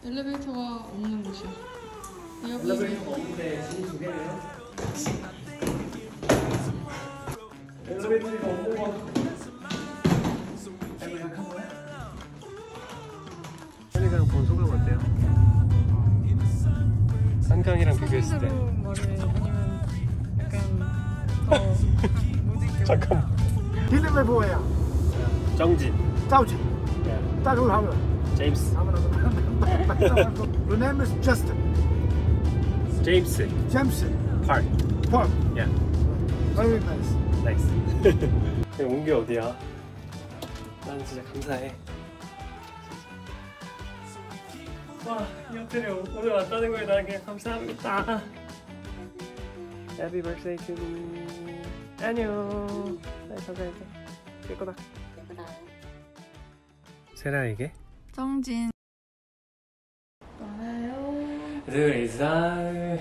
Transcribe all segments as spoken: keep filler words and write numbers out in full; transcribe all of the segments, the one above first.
엘리베이터가 없는 곳이야. 여기 엘리베이터가 없는데 짐이 두 개네요. 엘리베이터가 없는 거. 생각한 거야? 현이랑 본 소감 어때요? 한강이랑 비교했을 때. 말해 아니면 약간 더 잠깐만. 이름이 뭐야? 정진. 짜오지. Yeah. 따로 하면. 제임스. Your name is Justin. 제임스. James. Park. Park. Yeah. Very nice. Nice. 온 게 어디야? 난 진짜 감사해. 와, 이 호텔에 오늘 왔다는 거에 나는 그냥 감사합니다. Happy birthday to me. 안녕. 네, 감사합니다. 예쁘다. 예쁘다. 세라에게 정진 떠나요. 둘 이상.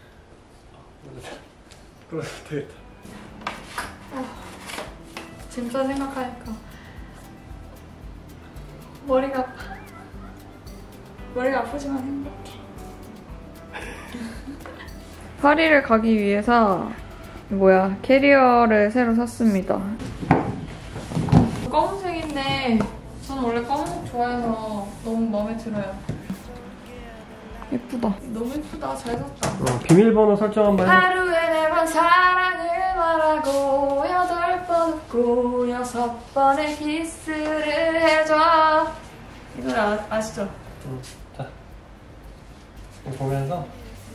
그럼 되겠다. 어, 진짜 생각하니까 머리가 아파. 머리가 아프지만 행복해. 파리를 가기 위해서 뭐야 캐리어를 새로 샀습니다. 검은색인데 저는 원래 검은색 좋아해서 너무 마음에 들어요. 예쁘다. 너무 예쁘다. 잘 샀다. 어, 비밀번호 설정 한번 해. 하루에 네 번 사랑을 말하고 여덟 번 웃고 여섯 번의 키스를 해줘. 이 노래 아, 아시죠? 응. 자, 이거 보면서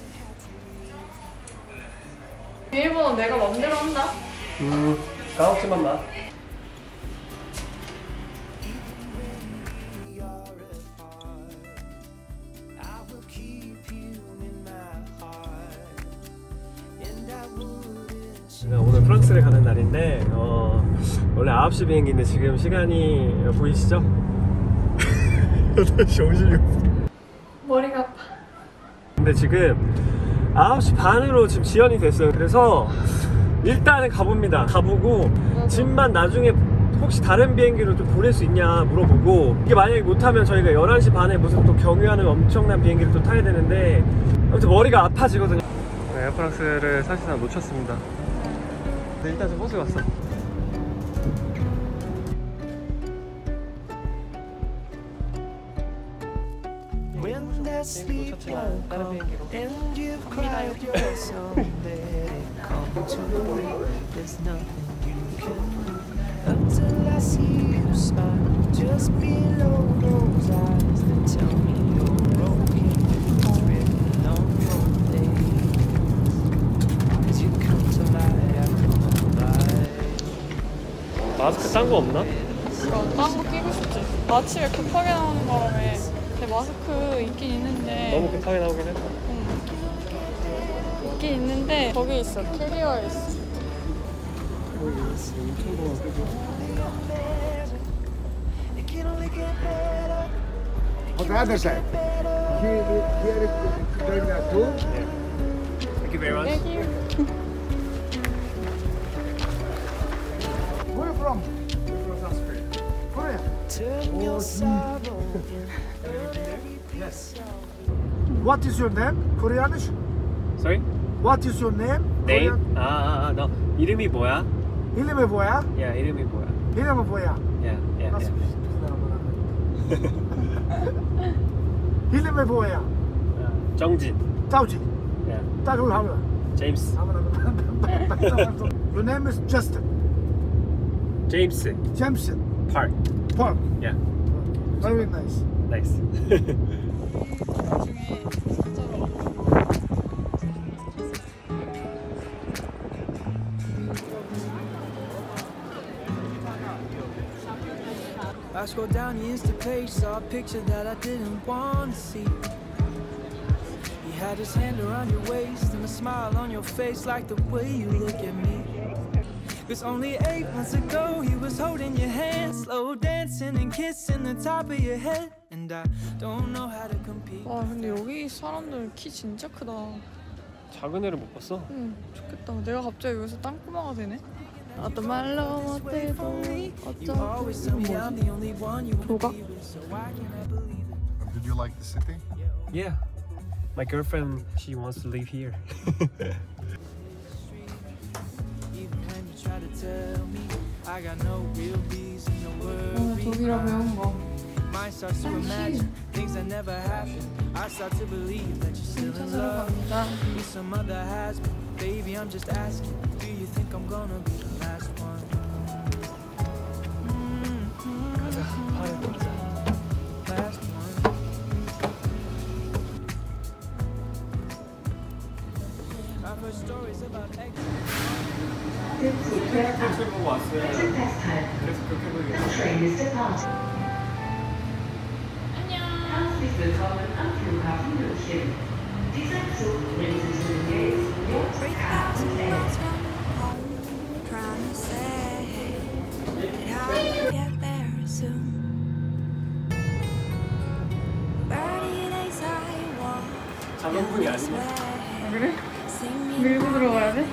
비밀번호 내가 맘대로 한다. 음, 까먹지만 마. 오늘 프랑스를 가는 날인데 어, 원래 아홉 시 비행기인데 지금 시간이 보이시죠? 여덟 시 오십육 분. 머리가 아파. 근데 지금 아홉 시 반으로 지금 지연이 됐어요. 그래서 일단은 가봅니다. 가보고 짐만 나중에 혹시 다른 비행기로 좀 보낼 수 있냐 물어보고, 이게 만약에 못하면 저희가 열한 시 반에 무슨 또 경유하는 엄청난 비행기를 또 타야 되는데 아무튼 머리가 아파지거든요. 네, 에어프랑스를 사실상 놓쳤습니다. 네, 일단 저 호수에 왔어. 비행기 놓쳤지만 다른 비행기로 갑니다요. Until I see you smile just below those eyes that tell me you're broken, written on your face. As you come to light, I come alive. 마스크 딴 거 없나? 그럼 딴거 끼고 싶지. 아침에 급하게 나오는 바람에 내 마스크 있긴 있는데 너무 급하게 나오긴 했다. 응. 있긴 있는데 거기 있어. 캐리어에 있어. On the other side. Here, here is terminal two. Thank you very much. Thank you. Where are you from? Korea. Turn your sorrow Yes. What is your name? Koreanish? Sorry? What is your name? Name? Korean. 아, 아, 아, 너 이름이 뭐야? 이름이 뭐야? 야, 이름이 뭐야? 이름이 뭐야? 야, 야, 야. 이름이 뭐야? 정진. 짜오지. 야, 따로 하면. 제임스. Your name is Justin. 제임스. James. Park. Park. 야, Very nice. 나이스. I scrolled down the Insta page, saw a picture that I didn't want to see. He had his hand around your waist and a smile on your face like the way you look at me. Cause only eight months ago he was holding your hand, slow dancing and kissing the top of your head. And I don't know how to compete. 와 근데 여기 사람들 키 진짜 크다. 작은 애를 못 봤어? 응 좋겠다. 내가 갑자기 여기서 땅꼬마가 되네. 나도 말로 못해도 어쩌고. 이건 뭐지? 조각? you like the city? Yeah. My girlfriend, she wants to live here. Even when you try to tell me I got no real reason to 어, worry. 독일어 배운 거. Mind starts to imagine things that never happened. I start to believe that you're still in 찾으러 love. 갑니다. Maybe some other has been. Baby, I'm just asking. Do you think I'm gonna be the last one? Mm-hmm. 가자. 바로 가자. Last one. I've heard stories about eggs. YouTube 보고 왔어요. 그래서 그렇게 보이겠어요. Train is departing. Herzlich willkommen am Flughafen München. Dieser Zug bringt Sie zu den Gates J K und L. Trying to say that I'll get there soon. thirty days I walk 자동문이 this 아니네. way. 그래? Singing 밀고 들어가야 돼?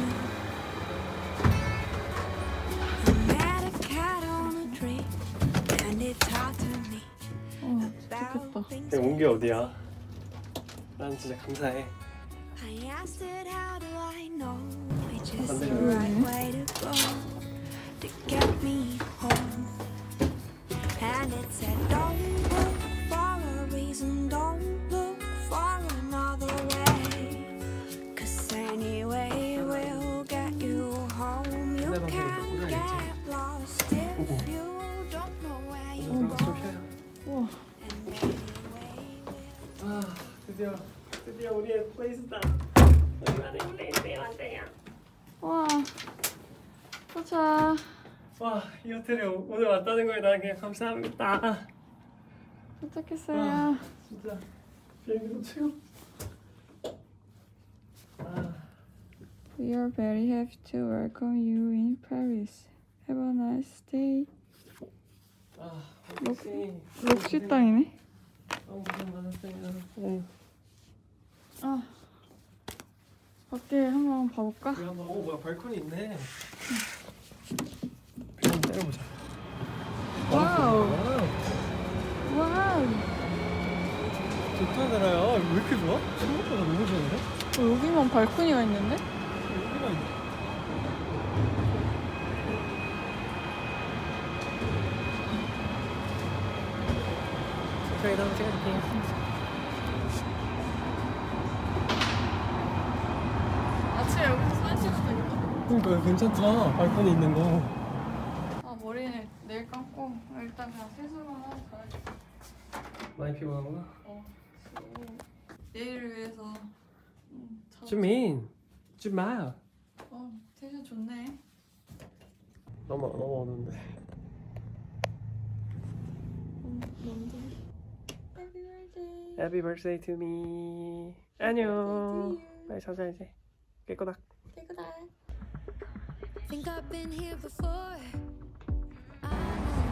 I met a cat on a tree and it talked to me 어, about 좋겠다. things. 온 게 어디야? 난 진짜 감사해. I asked it, how do I know which is But the then- right way to go to get me home? And it said, don't look for a reason, don't look for another way. Cause anyway, we'll get you home. You can't get lost if you don't know where you're going. 우와. And anyway, we'll 아, 드디어 드디어 우리의 플레이스다. 우리만의 플레이스에 왔대요. 와. 도착. 와, 이 호텔에 오- 오늘 왔다는 거에 난 그냥 감사합니다. 도착했어요. 아, 진짜 비행기도 최고. 아, We are very happy to welcome you in Paris. Have a nice day. 아, 록- 혹시 록시 땅이네. 너무 고생 많았어요. 네. 아. 밖에 한번 봐볼까? 우리 한번 오 뭐야 발코니 있네. 한번 때려보자. 와우. 와우. 와우. 좋다 나라야. 왜 이렇게 좋아? 생각보다 너무 좋은데? 어, 여기만 발코니가 있는데? 여기가 있네. 저희도 한번 찍어줄게요. 아침에 여기서 사진 찍을 수도 있다. 그러니까 괜찮다. 발코니 있는 거. 아, 머리는 내일 감고 일단 그냥 세수만 하고 가야겠다. 많이 피곤하구나. 어, 그리고 내일을 위해서 음, 자- 주민, 주마. 어, 텐션 좋네. 너무 너무 어두운데. 음, 뭔데? Happy birthday. Happy birthday to me. Birthday to 안녕. you. 빨리 자자 이제. 깨꼬닥. 깨끗해. think I've been here before. I know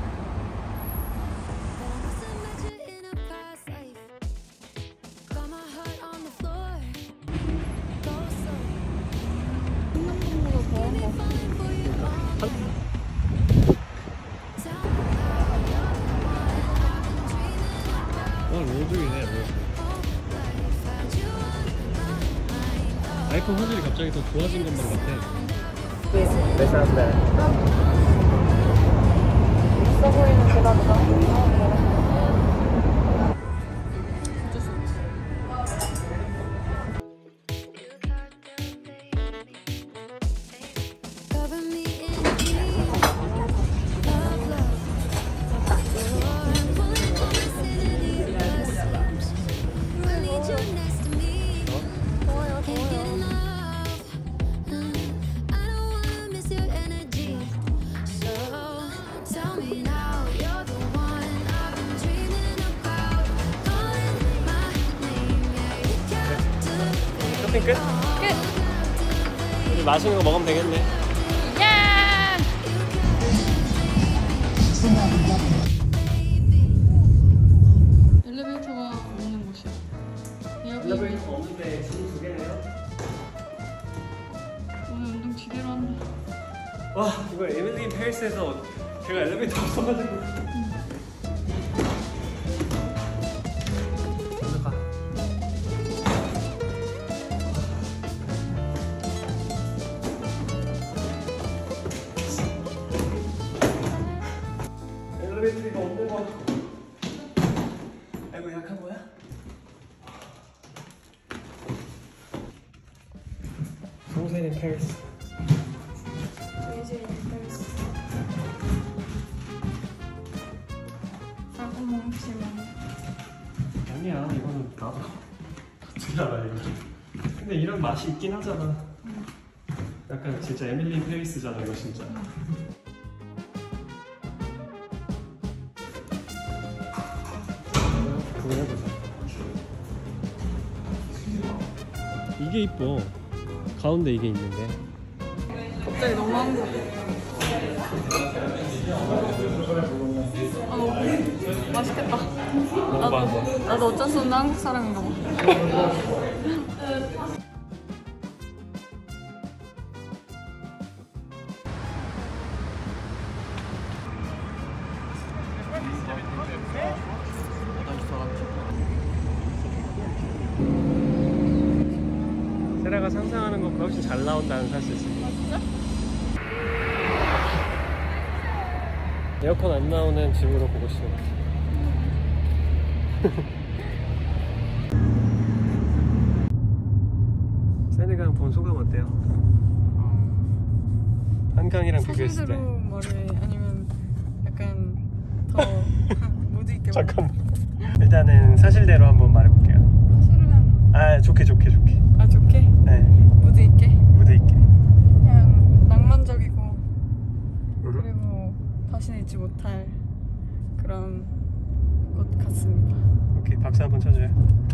that I must have met you in a past life. Got my heart on the floor. Go slow. 생각보다 더한 거. Falling for you all night. Tell me now you're the one I've been dreaming about. 오늘 로드이네 로드. Whole life had you on my mind. 아이폰 화질이 갑자기 더 좋아진 것만 같아. 있어 보이는 계단이다. Cover me in dreams of love. I'm pulling on my sanity. I need you next to me. Can't get enough. Mm, I don't wanna miss your energy. So tell me now, you're the one I've been dreaming about. Calling my name, yeah, you captivate. 쇼핑 끝? 이제 맛있는 거 먹으면 되겠네. 야! 엘리베이터가 없는 곳이야. 여기 엘리베이터 없는데 짐 두 개네요. 오늘 운동 지대로 한다. 와 이거 에밀리 인 페리스에서 제가 엘리베이터 없어가지고 뭐야? 송세린 페리스. 제이제이 페리스. 싸고 먹지만. 아니야, 이거는 나도 어떻게 알아 이거. 근데 이런 맛이 있긴 하잖아. 약간 진짜 에밀리 페리스잖아 이거 진짜. 그거 해보자. 이게 이뻐. 가운데 이게 있는데. 갑자기 너무 한국. 아, 너무 맛있겠다. 나도, 나도 어쩔 수 없는 한국 사람인가 봐. 세라가 상상하는 것보다 훨씬 잘 나온다는 사실. 진짜? 에어컨 안 나오는 집으로 보고 싶어. 세네강 본 소감 어때요? 한강이랑 비교했을 때. 사실대로 말해 아니면 약간 더 무드 있게 말해? 잠깐만. 일단은 사실대로 한번 말해볼게요. 사실은 아 좋게 좋게 좋게. 아 좋게? 네. 무드 있게? 무드 있게. 그냥 낭만적이고 음. 그리고 다시는 잊지 못할 그런 곳 같습니다. 오케이 박수 한번 쳐줘요.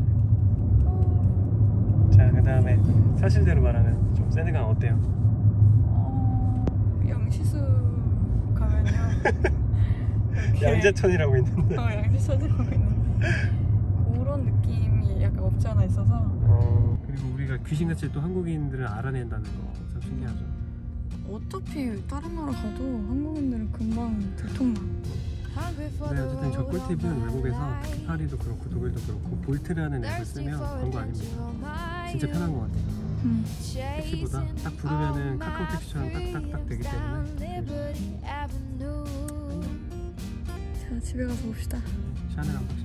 자 그 다음에 사실대로 말하면 좀 세네강 어때요? 어... 양시수 가면요 이렇게- 양재천이라고 있는데. 어 양시천이라고 있는데 그런 느낌이 약간 없지 않아 있어서 어, 그리고 우리가 귀신같이 또 한국인들을 알아낸다는 거 참 신기하죠. 어차피 다른 나라 가도 한국인들은 금방 들통나. 네, 어쨌든 저 꿀팁은 외국에서 특히 파리도 그렇고 독일도 그렇고 볼트라는 앱을 쓰면 광고 아닙니다. 진짜 편한 것 같아요. 음. 택시보다 딱 부르면은 카카오 택시처럼 딱딱딱 되기 때문에. 자 집에 가서 봅시다. 샤넬 한번